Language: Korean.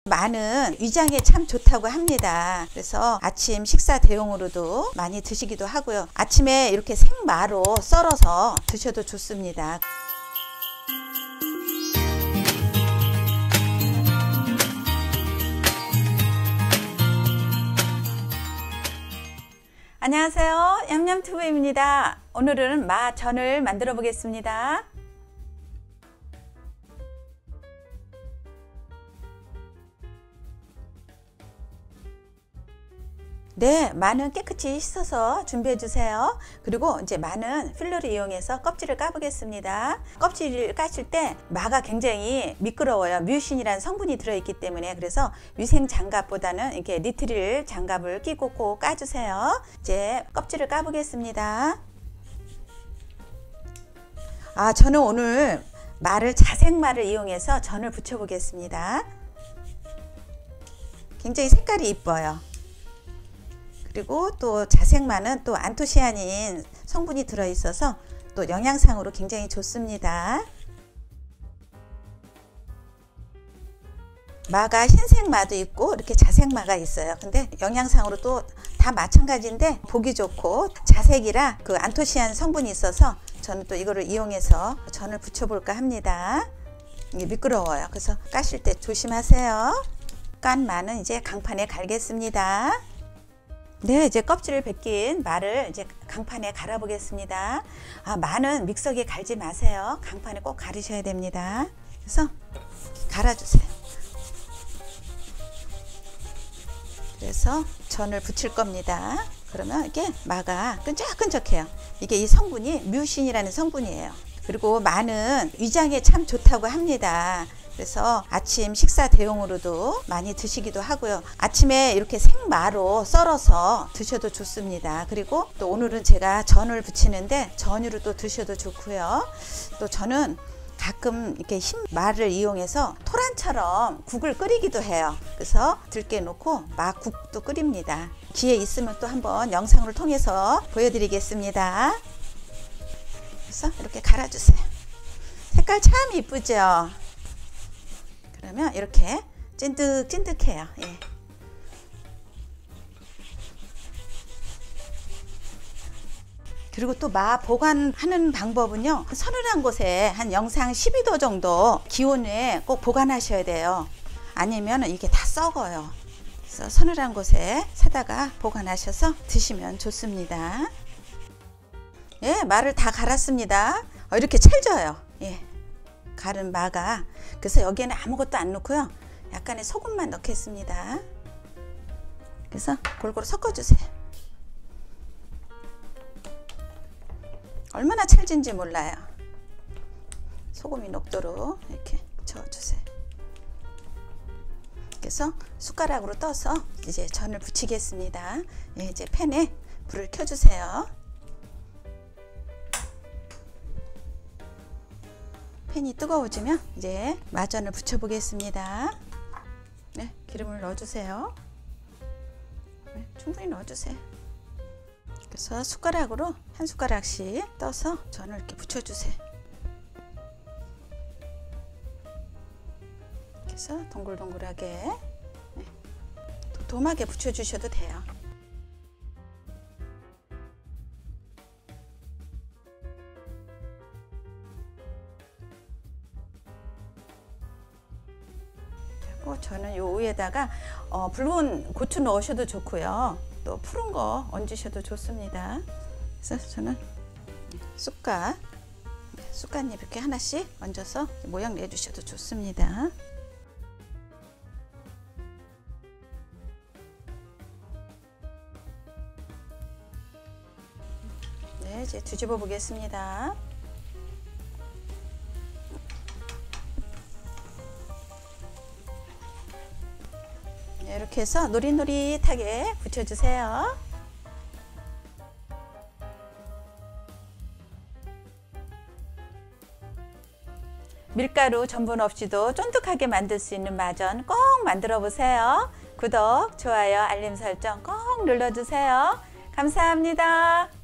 마는 위장에 참 좋다고 합니다. 그래서 아침 식사 대용으로도 많이 드시기도 하고요. 아침에 이렇게 생마로 썰어서 드셔도 좋습니다. 안녕하세요, 얌얌튜브입니다. 오늘은 마전을 만들어 보겠습니다. 네, 마는 깨끗이 씻어서 준비해 주세요. 그리고 이제 마는 필러를 이용해서 껍질을 까보겠습니다. 껍질을 까실 때 마가 굉장히 미끄러워요. 뮤신이라는 성분이 들어있기 때문에. 그래서 위생 장갑보다는 이렇게 니트릴 장갑을 끼고 꼭 까주세요. 이제 껍질을 까보겠습니다. 저는 오늘 마를 자색마를 이용해서 전을 붙여 보겠습니다. 굉장히 색깔이 이뻐요. 그리고 또 자색마는 또 안토시아닌 성분이 들어있어서 또 영양상으로 굉장히 좋습니다. 마가 흰색 마도 있고 이렇게 자색마가 있어요. 근데 영양상으로 또 다 마찬가지인데 보기 좋고 자색이라 그 안토시아닌 성분이 있어서 저는 또 이거를 이용해서 전을 붙여볼까 합니다. 이게 미끄러워요. 그래서 까실 때 조심하세요. 깐 마는 이제 강판에 갈겠습니다. 네, 이제 껍질을 벗긴 마를 이제 강판에 갈아 보겠습니다. 마는 믹서기에 갈지 마세요. 강판에 꼭 갈으셔야 됩니다. 그래서 갈아주세요. 그래서 전을 붙일 겁니다. 그러면 이게 마가 끈적끈적해요. 이게 이 성분이 뮤신이라는 성분이에요. 그리고 마는 위장에 참 좋다고 합니다. 그래서 아침 식사 대용으로도 많이 드시기도 하고요. 아침에 이렇게 생마로 썰어서 드셔도 좋습니다. 그리고 또 오늘은 제가 전을 부치는데 전으로도 드셔도 좋고요. 또 저는 가끔 이렇게 흰 마를 이용해서 토란처럼 국을 끓이기도 해요. 그래서 들깨 놓고 마국도 끓입니다. 기회 있으면 또 한번 영상을 통해서 보여드리겠습니다. 그래서 이렇게 갈아주세요. 색깔 참 이쁘죠? 그러면 이렇게 찐득찐득해요. 예. 그리고 또 마 보관하는 방법은요, 서늘한 곳에 한 영상 12도 정도 기온에 꼭 보관하셔야 돼요. 아니면 이게 다 썩어요. 그래서 서늘한 곳에 사다가 보관하셔서 드시면 좋습니다. 예, 마를 다 갈았습니다. 이렇게 찰져요. 예. 갈은 마가. 그래서 여기에는 아무것도 안 넣고요, 약간의 소금만 넣겠습니다. 그래서 골고루 섞어주세요. 얼마나 찰진지 몰라요. 소금이 녹도록 이렇게 저어주세요. 그래서 숟가락으로 떠서 이제 전을 부치겠습니다. 예, 이제 팬에 불을 켜주세요. 팬이 뜨거워지면 이제 마전을 붙여 보겠습니다. 네, 기름을 넣어주세요. 네, 충분히 넣어주세요. 그래서 숟가락으로 한 숟가락씩 떠서 전을 이렇게 붙여주세요. 그래서 동글동글하게, 네, 도톰하게 붙여주셔도 돼요. 저는 요 위에다가 붉은 고추 넣으셔도 좋고요, 또 푸른 거 얹으셔도 좋습니다. 그래서 저는 쑥갓잎 이렇게 하나씩 얹어서 모양 내주셔도 좋습니다. 네, 이제 뒤집어 보겠습니다. 이렇게 해서 노릿노릿하게 붙여주세요. 밀가루, 전분 없이도 쫀득하게 만들 수 있는 마전 꼭 만들어 보세요. 구독, 좋아요, 알림 설정 꼭 눌러주세요. 감사합니다.